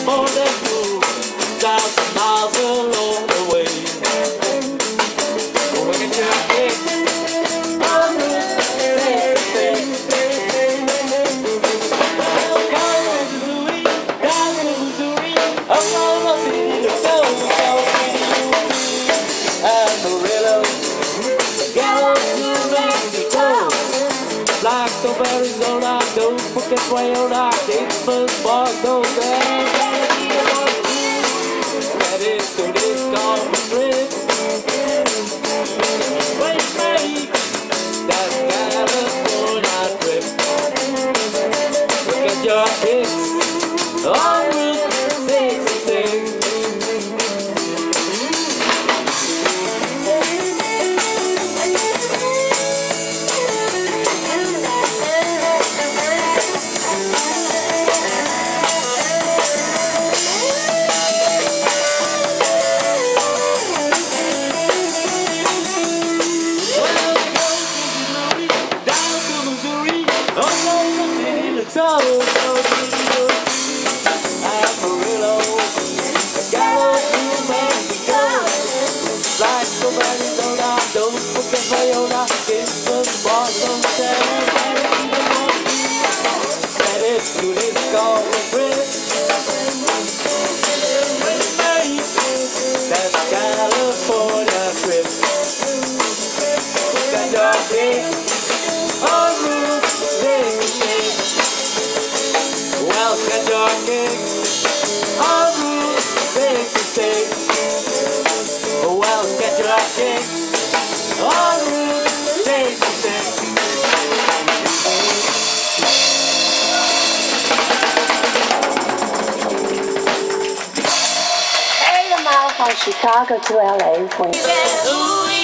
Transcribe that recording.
more than 2,000 miles along the way. We're gonna kick on Route 66. Down to Missouri, Oklahoma City to South City, Amarillo, Gallows to Mexico, Blackstone, Arizona, don't forget Wyoming, Dayton, Fargo, ready to this golf trip. Let's make that California trip. Look at your kicks on Route 66. Amarillo, Gallows to Mexico, Blackstone, Arizona, don't forget Wyoming, Dayton, Boston, ready to this golf trip. Let's make that California trip. Got your pick on Route 66. Well, get your kick on Route 66. Well, get your kick on Route 66. Mile from Chicago to LA for you.